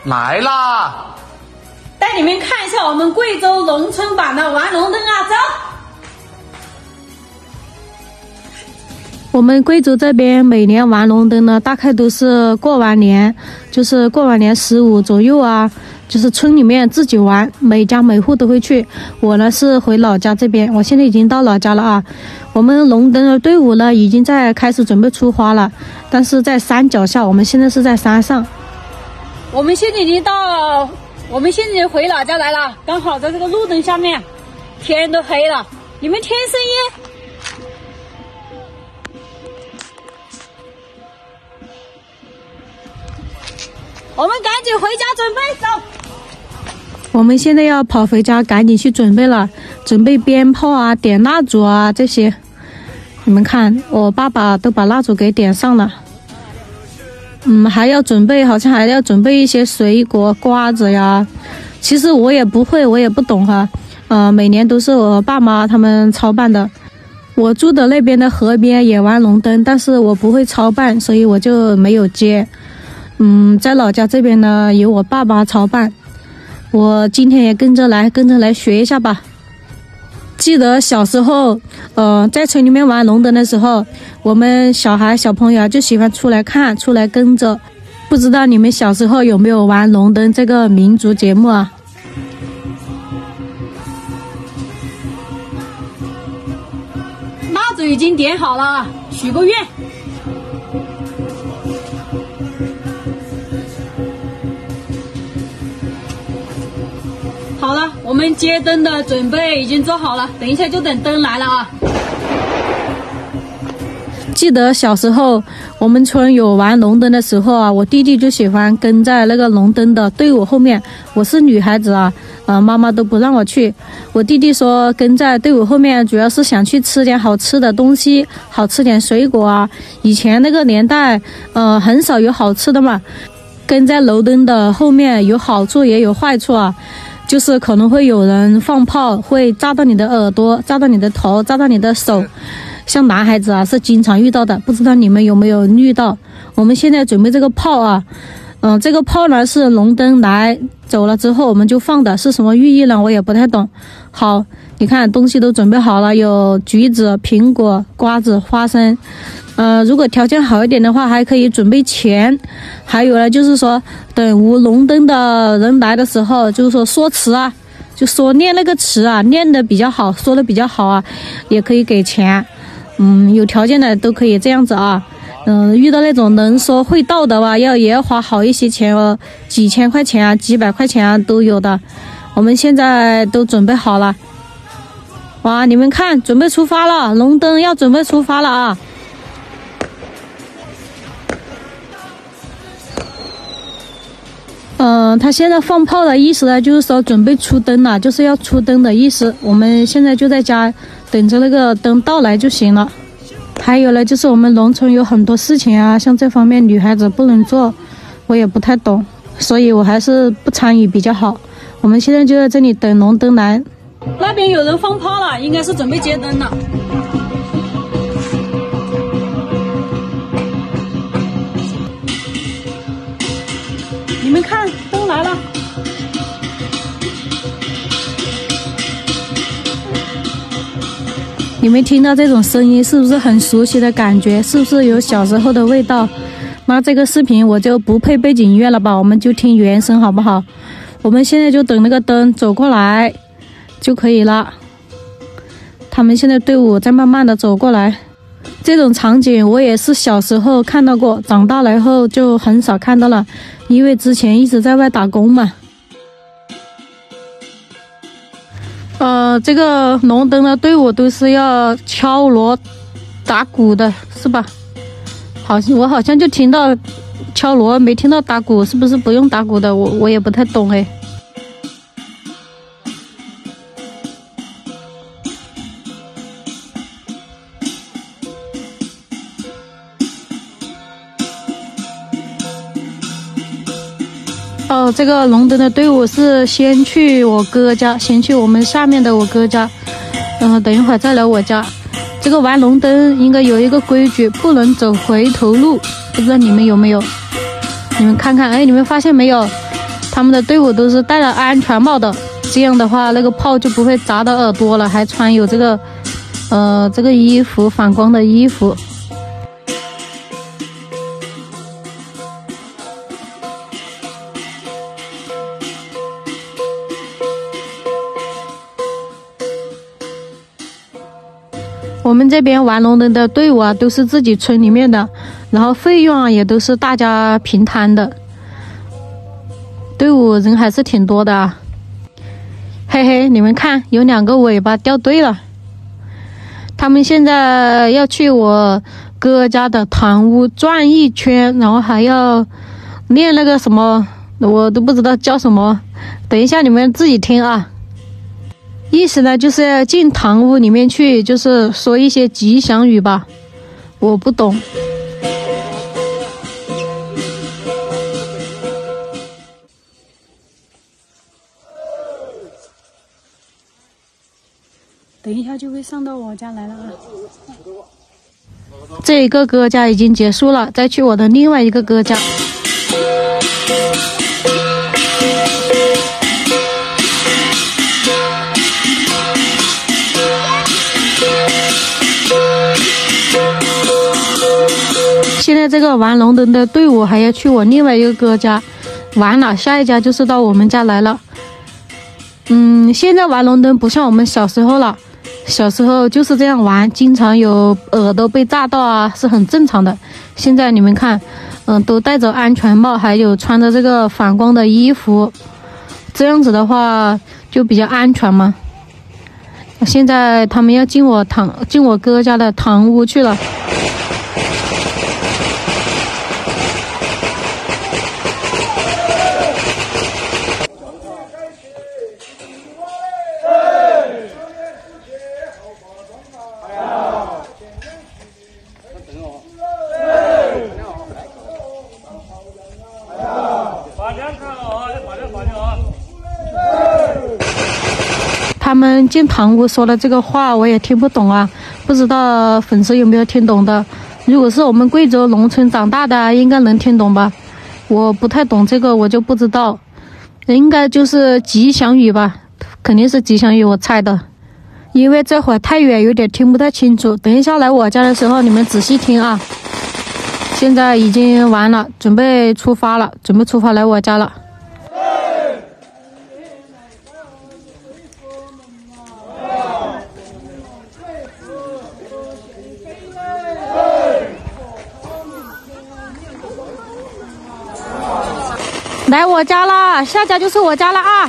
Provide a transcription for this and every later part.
来啦！ 带你们看一下我们贵州农村版的玩龙灯啊，走！ 我们贵州这边每年玩龙灯呢，大概都是过完年，就是过完年15左右啊，就是村里面自己玩，每家每户都会去。我呢是回老家这边，我现在已经到老家了啊。我们龙灯的队伍呢已经在开始准备出发了，但是在山脚下，我们现在是在山上。 我们现在已经回老家来了，刚好在这个路灯下面，天都黑了，你们听声音。我们赶紧回家准备走。 我们现在要跑回家，赶紧去准备了，准备鞭炮啊、点蜡烛啊这些。你们看，我爸爸都把蜡烛给点上了。还要准备，好像还要准备一些水果、瓜子呀。其实我也不会，我也不懂哈。每年都是我爸妈他们操办的。我住的那边的河边也玩龙灯，但是我不会操办，所以我就没有接。在老家这边呢，由我爸爸操办。我今天也跟着来学一下吧。记得小时候，在村里面玩龙灯的时候，我们小朋友就喜欢出来看，出来跟着。不知道你们小时候有没有玩龙灯这个民族节目啊？ 蜡烛已经点好了，许个愿。好了，我们接灯的准备已经做好了，等一下就等灯来了啊。 记得小时候我们村有玩龙灯的时候啊，我弟弟就喜欢跟在那个龙灯的队伍后面。我是女孩子啊，妈妈都不让我去。我弟弟说跟在队伍后面主要是想去吃点好吃的东西，好吃点水果啊。以前那个年代很少有好吃的嘛，跟在龙灯的后面有好处也有坏处啊。就是可能会有人放炮，会炸到你的耳朵，炸到你的头，炸到你的手。像男孩子啊是经常遇到的，不知道你们有没有遇到。我们现在准备这个炮啊，这个炮呢是龙灯来走了之后我们就放的，是什么寓意呢？我也不太懂。好，你看东西都准备好了，有橘子、苹果、瓜子、花生。如果条件好一点的话，还可以准备钱。还有呢，就是说等舞龙灯的人来的时候，就是说词啊，就说念那个词啊，念的比较好，说的比较好啊，也可以给钱。有条件的都可以这样子啊。遇到那种能说会道的吧，也要花好一些钱哦，几千块钱啊，几百块钱啊都有的。我们现在都准备好了。哇，你们看，准备出发了，龙灯要准备出发了啊！他现在放炮的意思呢，就是说准备出灯了，就是要出灯的意思。我们现在就在家等着那个灯到来就行了。还有呢，就是我们农村有很多事情啊，像这方面女孩子不能做，我也不太懂，所以我还是不参与比较好。我们现在就在这里等龙灯来。 那边有人放炮了，应该是准备接灯了。你们看，灯来了。 你们听到这种声音是不是很熟悉的感觉？是不是有小时候的味道？那这个视频我就不配背景音乐了吧，我们就听原声好不好？我们现在就等那个灯走过来就可以了。他们现在队伍在慢慢的走过来。这种场景我也是小时候看到过，长大了以后就很少看到了，因为之前一直在外打工嘛。这个龙灯的队伍都是要敲锣打鼓的，是吧？我好像就听到敲锣，没听到打鼓，是不是不用打鼓的？我也不太懂哎。这个龙灯的队伍是先去我哥家，先去我们下面的我哥家，等一会儿再来我家。这个玩龙灯应该有一个规矩，不能走回头路，不知道你们有没有？你们看看，哎，你们发现没有？ 他们的队伍都是戴了安全帽的，这样的话那个炮就不会砸到耳朵了，还穿有这个衣服，反光的衣服。我们这边玩龙灯的队伍啊，都是自己村里面的，然后费用啊也都是大家平摊的。队伍人还是挺多的啊。嘿嘿，你们看，有2个尾巴掉队了。他们现在要去我哥家的堂屋转一圈，然后还要练那个什么，我都不知道叫什么，等一下你们自己听啊。意思呢，就是要进堂屋里面去，就是说一些吉祥语吧，我不懂。 等一下就会上到我家来了啊！ 这一个哥家已经结束了，再去我的另外一个哥家。现在这个玩龙灯的队伍还要去我另外一个哥家玩了，下一家就是到我们家来了。现在玩龙灯不像我们小时候了，小时候就是这样玩，经常有耳朵被炸到啊，是很正常的。现在你们看，都戴着安全帽，还有穿着这个反光的衣服，这样子的话就比较安全嘛。现在他们要进我哥家的堂屋去了。他们进堂屋说的这个话我也听不懂啊，不知道粉丝有没有听懂的。如果是我们贵州农村长大的，应该能听懂吧？我不太懂这个，我就不知道，应该就是吉祥语吧，肯定是吉祥语，我猜的。因为这会儿太远，有点听不太清楚。等一下来我家的时候，你们仔细听啊。现在已经完了，准备出发来我家了。来我家啦，下家就是我家了啊！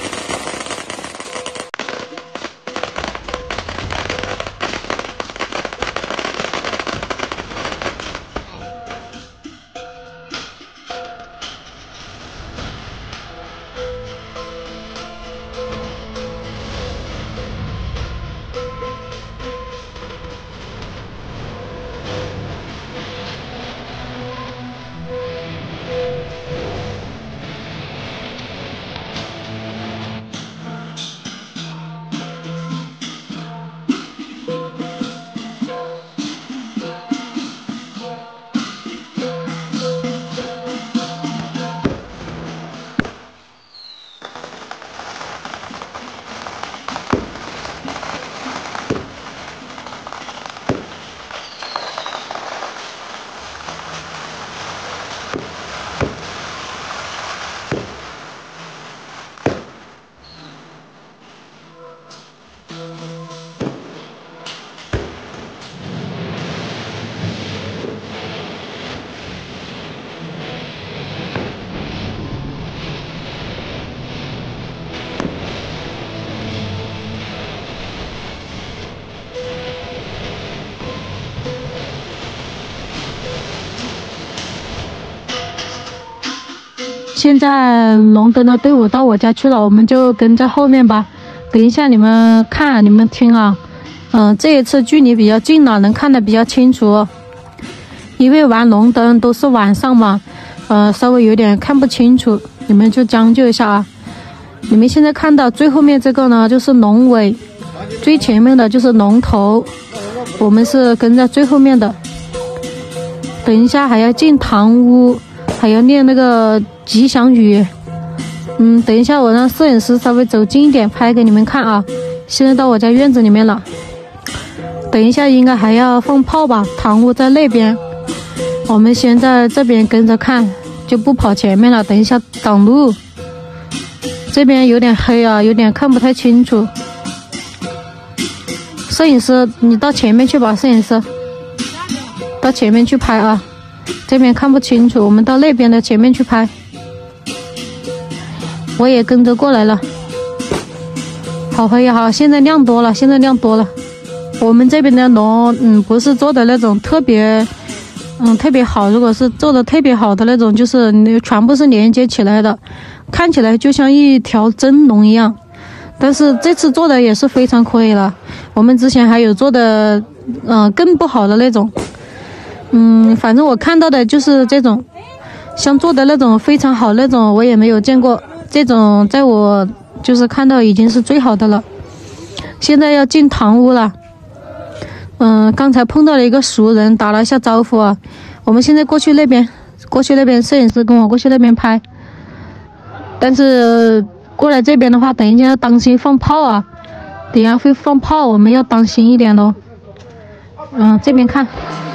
现在龙灯的队伍到我家去了，我们就跟在后面吧。等一下你们看，你们听啊。这一次距离比较近了，能看得比较清楚。因为玩龙灯都是晚上嘛，稍微有点看不清楚，你们就将就一下啊。你们现在看到最后面这个呢，就是龙尾，最前面的就是龙头，我们是跟在最后面的。等一下还要进堂屋，还要念那个吉祥语， 等一下我让摄影师稍微走近一点拍给你们看啊。现在到我家院子里面了，等一下应该还要放炮吧，堂屋在那边，我们先在这边跟着看，就不跑前面了，等一下挡路。这边有点黑啊，有点看不太清楚。摄影师你到前面去吧，摄影师到前面去拍啊，这边看不清楚，我们到那边的前面去拍。我也跟着过来了，好黑呀！好，现在亮多了，现在亮多了。我们这边的龙，不是做的那种特别好。如果是做的特别好的那种，就是全部是连接起来的，看起来就像一条真龙一样。但是这次做的也是非常可以了。我们之前还有做的，更不好的那种。反正我看到的就是这种，像做的那种非常好那种，我也没有见过。这种在我就是看到已经是最好的了。现在要进堂屋了。刚才碰到了一个熟人，打了一下招呼啊。我们现在过去那边，摄影师跟我过去那边拍。但是过来这边的话，等一下要当心放炮啊，等一下会放炮，我们要当心一点咯。这边看。